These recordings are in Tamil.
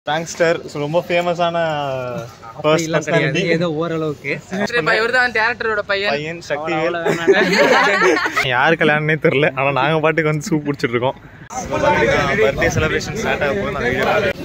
prankster ரொம்ப ஃபேமஸான பர்சனாலிட்டி ஏதோ ஓரளவுக்கு இவர்தான் டைரக்டரோட பையன் சக்தி யார் கல்யாணம்னே தெரியல ஆனா நாங்க பாட்டுக்கு வந்து சூப் குடிச்சிட்டு இருக்கோம் பர்த்டே செலிப்ரேஷன் ஸ்டார்ட் ஆக போகுது நான்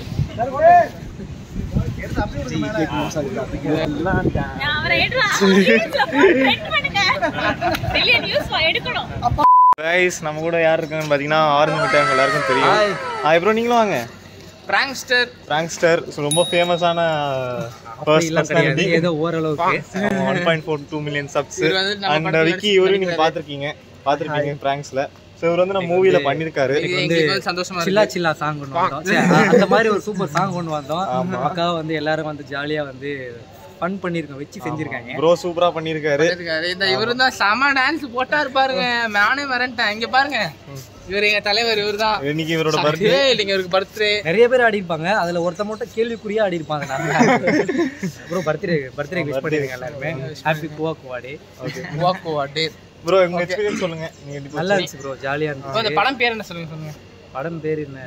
வீடியோ गाइस நம்ம கூட யார் இருக்காங்கன்னு பாத்தீங்கன்னா ஆரஞ்சு மிட்டாய் எல்லாருக்கும் தெரியும். ஹாய் ப்ரோ நீங்களும் வாங்க. prankster ரொம்ப ஃபேமஸான பர்சனாலிட்டி ஏதோ ஓரளவுக்கு 1.42 மில்லியன் சப்ஸ் அண்ட் விக்கி இவரு நீங்க பாத்திருப்பீங்க பிராங்க்ஸ்ல. சோ இவர் வந்து நம்ம மூவில பண்ணிருக்காரு. எங்களுக்கு சந்தோஷமா இருக்கு. சில்லா சாங் கொண்டு வந்தோம். அந்த மாதிரி ஒரு சூப்பர் சாங் கொண்டு வந்தோம். அக்கா வந்து எல்லாரும் வந்து ஜாலியா வந்து ஃபன் பண்ணிருக்கோம் வெச்சி செஞ்சிருக்காங்க. ப்ரோ சூப்பரா பண்ணிருக்காரு. இந்த இவரு தான் செம டான்ஸ் போட்டாரு பாருங்க. நானே வரேன்ட்டேன். இங்க பாருங்க. இவர் எங்க தலைவர் இவர்தான். இன்னைக்கு இவரோட பர்த்டே இல்லங்க இவருக்கு பர்த்டே. நிறைய பேர் ஆடி இருப்பாங்க. அதுல ஒருத்த மட்டும் கேள்விக்குறியா ஆடி இருப்பாங்க. ப்ரோ பர்த்டே விஷ் பண்ணிருங்க எல்லாரும். ஹேப்பி கோவாடே. ஓகே கோவாடே. ப்ரோ உங்க எக்ஸ்பீரியன்ஸ் சொல்லுங்க. நீங்க எப்படி நல்லா இருந்துச்சு ப்ரோ ஜாலியா இருந்துச்சு. அந்த படம் பேர் என்ன சொல்லுங்க. படம் பேர் என்ன?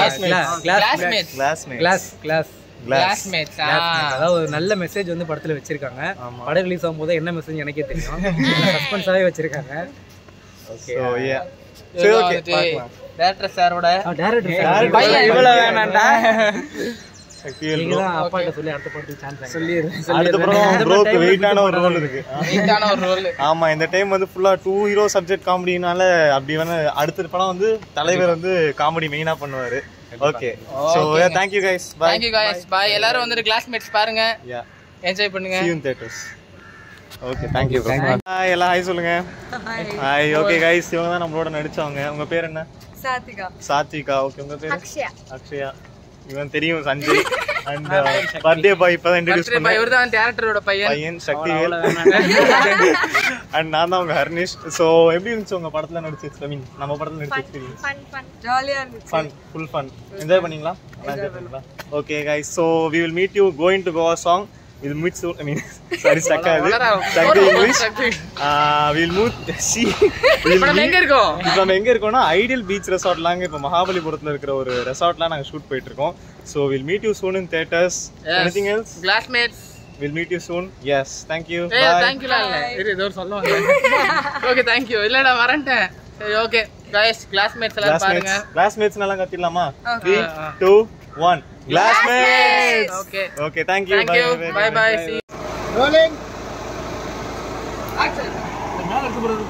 Glassmates. அதாவது ஒரு நல்ல மெசேஜ் வந்து படத்துல வச்சிருக்காங்க. படம் ரிலீஸ் ஆகும்போது என்ன மெசேஜ் எனக்கே தெரியும். சஸ்பென்ஸாவே வச்சிருக்காங்க. ஓகே சோ யா சரி ஓகே டைரக்டர் சாரோட டைரக்டர் பையன் இவ்வளவு வேணாம்டா. நீங்க தான் அப்பாட்ட சொல்லி அடுத்த படத்துக்கு சான்ஸ் சொல்லிரு. அடுத்த படம் ப்ரோக்கு வெயிட்டான ஒரு ரோல் இருக்கு. ஆமா இந்த டைம் வந்து ஃபுல்லா 2 ஹீரோ சப்ஜெக்ட் காமெடினால அப்படி வந்து அடுத்த படம் வந்து தலைவர் வந்து காமெடி மெயினா பண்ணுவாரு. Okay so thank you guys bye எல்லாரும் வந்து Glassmates பாருங்க. என்ஜாய் பண்ணுங்க. see you in theaters. Okay thank you hi எல்லாம் ஹாய் சொல்லுங்க. ஹாய் ஓகே गाइस இவங்க தான் நம்மளோட நடிச்சவங்க. உங்க பேர் என்ன? சாத்விகா. ஓகே உங்க பேர்? அக்ஷயா. இவன் தெரியும் சஞ்சய் அண்ட் பர்த்டே பாய் இப்பதான் இன்ட்ரோ듀ce பண்ணேன். இவர்தான் டைரக்டரோட பையன் சக்தி அண்ட் நான் தான் உங்க ஹர்னிஷ். சோ எப்படி இருந்துச்சு உங்க படத்துல நடிச்ச நம்ம படத்துல நடிச்ச எக்ஸ்பீரியன்ஸ்? ஃபன் ஜாலியா இருந்துச்சு. ஃபுல் ஃபன் என்ஜாய் பண்ணீங்களா? Okay guys so we will meet you going to Goa song. We'll meet soon. I mean, sorry, stuck English. We'll meet. See, நம்ம எங்க இருக்கோம்னா ஐடியல் பீச் ரெசார்ட்லாங்க இப்ப மகாபலிபுரத்துல இருக்கிற ஒரு ரெசார்ட்ல நாங்க ஷூட் போயிட்டு இருக்கோம். So we'll meet you soon in theaters. Anything else? Glassmates. We'll meet you soon. Yes, thank you. Bye. Thank you லால. ஏதோ சொல்லுவாங்க. Okay, thank you. இல்லடா வரேன்ட்டேன். சரி ஓகே guys Glassmates எல்லாம் பாருங்க. Glassmates நல்லா கத்திடலாமா? 3 2 1 Glassmates. Okay thank you bye see rolling action மேல இருக்கு bro.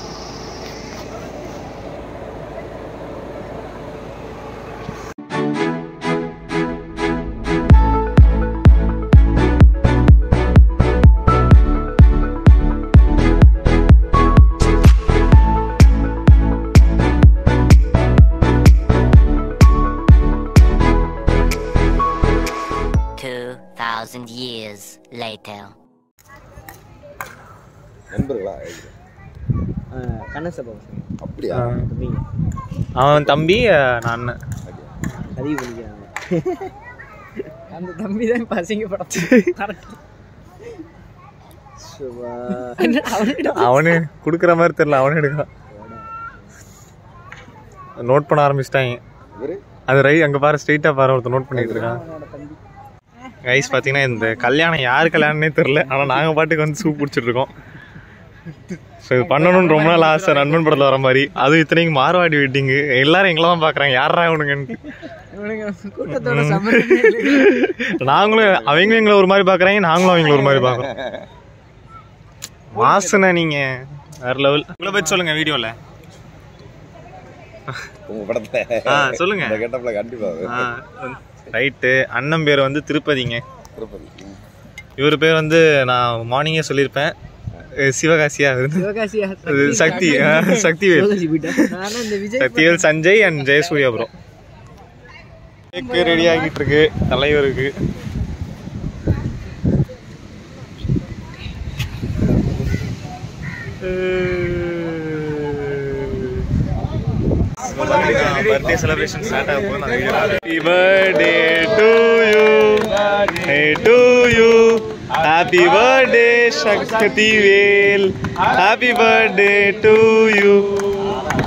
years later. நண்பர்களா? கண்ணன் சபா. அப்படியா? அவன் தம்பி நான் அண்ணன். அதிக வலிக்கிறாங்க. அந்த தம்பி தான் பசங்க படம். அவனு குடுக்குற மாதிரி தெரியல. அவனே எடுக்கிறான். நோட் பண்ண ஆரம்பிச்சிட்டாங்க. அது ரை அங்க பாரு ஸ்ட்ரைட்டா பாரு ஒருத்தர் நோட் பண்ணிட்டு இருக்கான். கைஸ் பார்த்தீங்கன்னா இந்த கல்யாணம் யார் கல்யாணம்னே தெரில ஆனால் நாங்கள் பாட்டுக்கு வந்து சூப் குடிச்சிட்டு இருக்கோம். ஸோ இது பண்ணணும்னு ரொம்ப நாள் ஆசை நண்பன் படத்தில் வர மாதிரி. அதுவும் இத்தனைக்கு மார்வாடி வெட்டிங்கு எல்லாரும் எங்களை தான் பார்க்குறாங்க யாரா இவனுங்கன்ட்டு. நாங்களும் அவங்களும் எங்களை ஒரு மாதிரி பார்க்குறாங்க நாங்களும் அவங்கள ஒரு மாதிரி பார்க்குறோம். வாசனை நீங்கள் வேற லெவல். உங்களை பற்றி சொல்லுங்கள் வீடியோவில். உங்கள் படத்தில் சொல்லுங்கள். கேட்டப்பில் கண்டிப்பாக ரைட்டு. அண்ணன் பேர் வந்து திருப்பதிங்க. இவர் பேர் வந்து நான் மார்னிங்கே சொல்லியிருப்பேன் சிவகாசியா Sakthivel Sanjay and Jayasurya bro. Cake ready ஆகிட்டு இருக்கு தலைவருக்கு. birthday celebration start ஆக போகுது. நான் video happy birthday to you hey to you happy birthday Shaktivel happy birthday to you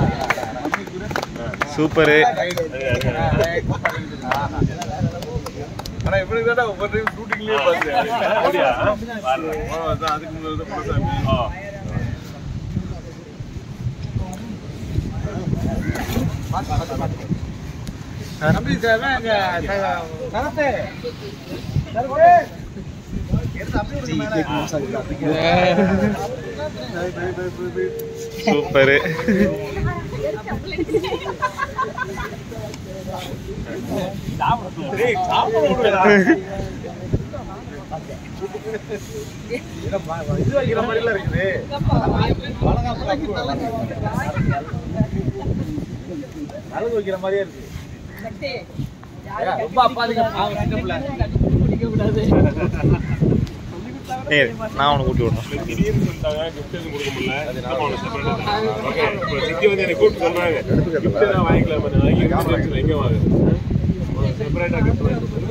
super ஆனா எப்படி தான்டா ஒவ்வொரு டைம் ஷூட்டிங்லயே பாத்தேன். அப்படியா? அதான் அதுக்கு முன்னாடி தான் சாமி. நம்பி சார் அங்க கரத்தே சர்வே சூப்பர். இது வைக்கிற மாதிரி எல்லாம் இருக்குது. அழகு வைக்கிற மாதிரியே இருக்கு. ரொம்ப அப்பாதிக்க நான் உனக்கு கூட்டி விடுறேன். சித்தி வந்து எனக்கு கூப்பிட்டு சொன்னாங்க வாங்கிக்கலாம் எங்க வாங்க செப்பரேட்டா கிஃப்ட்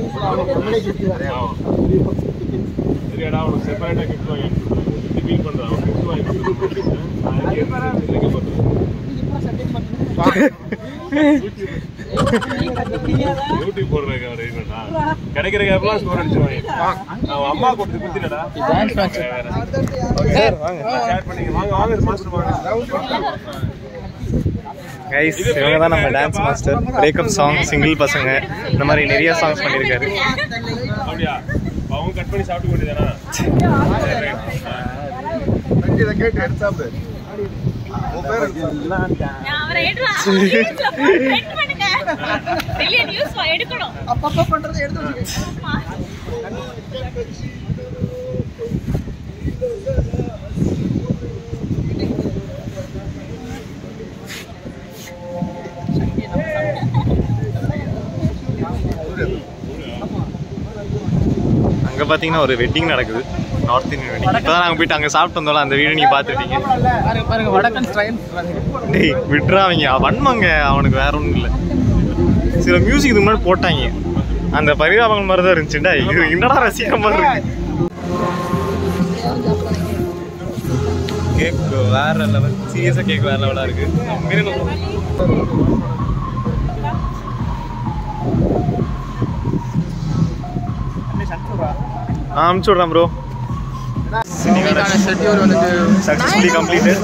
சரியாடா உனக்கு செப்பரேட்டா கிஃப்ட் வாங்கி ஃபீல் பண்றான் கிஃப்ட் வாங்கி யூடியூப் போடுறேன் கிடைக்கிற கேப்லாம் ஸ்கோர் அடிச்சுவாங்க. அவன் அம்மா கொடுத்து குத்தினடா. கைஸ் இவங்க தான் நம்ம dance master. Breakup song, single பசங்க, இந்த மாதிரி நிறைய சாங்ஸ் பண்ணியிருக்காரு. அப்படியா? அவங்க கட் பண்ணி சாப்பிட்டு கொண்டிதானா? கேட்டு எடுத்தாப்பு அப்பப்ப பண்றது எடுத்து அங்க பாத்தீங்கன்னா ஒரு வெட்டிங் நடக்குது. North Indian wedding. இப்பதான் நாங்க போயிட்டு அங்க சாப்பிட்டு வந்தோம்ல, அந்த வீடியோ நீங்க பாத்துட்டீங்க. பாருங்க வடக்கன் ஸ்டைல். டேய் விட்றாங்க வன்மங்க, அவனுக்கு வேற ஒன்றும் இல்லை. சில மியூசிக் இது முன்னாடி போட்டாங்க, அந்த பரிதாபங்கள் மாதிரி தான் இருந்துச்சுடா. இது என்னடா ரசிக்கிற மாதிரி இருக்கு. கேக் வேற லெவல், சீரியஸா கேக் வேற லெவலா இருக்கு. அனுப்பிச்சு விட்றேன் ப்ரோ. Successfully completed.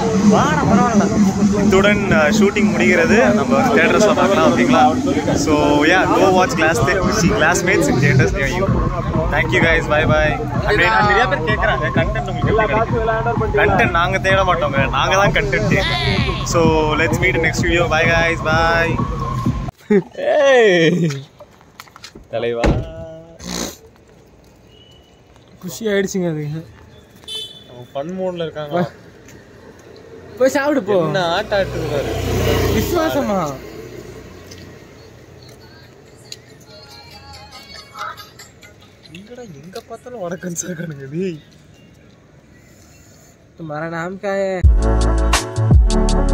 இத்துடன் ஷூட்டிங் முடிகிறது. நம்ம தியேட்டர்ஸ்ல பார்க்கலாம். ஓகேங்களா? So yeah, go watch Glassmates in theaters near you. Thank you guys. Bye bye. நிறைய பேர் கேட்குறாங்க கண்டென்ட் உங்களுக்கு. கண்டென்ட் நாங்கள் தேட மாட்டோங்க, நாங்கள் தான் content. So let's meet next video. Bye guys. Bye. தலைவா குஷி ஆயிடுச்சுங்க. அது ஃபன் மோட்ல இருக்காங்க. போய் சாப்பிடு போ. என்ன ஆட்ட ஆட்டுறாரு விசுவாசமா? எங்கடா எங்க பார்த்தாலும் வடக்கன் சாக்கானுங்க. டேய் तुम्हारा नाम क्या है?